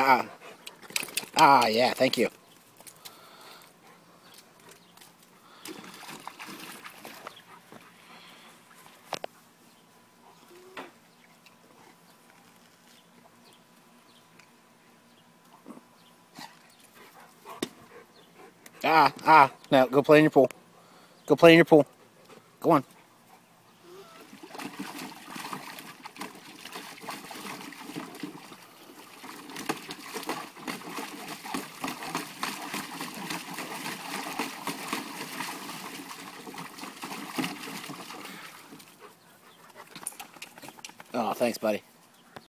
Yeah, thank you. Now go play in your pool. Go play in your pool. Go on. Oh, thanks, buddy.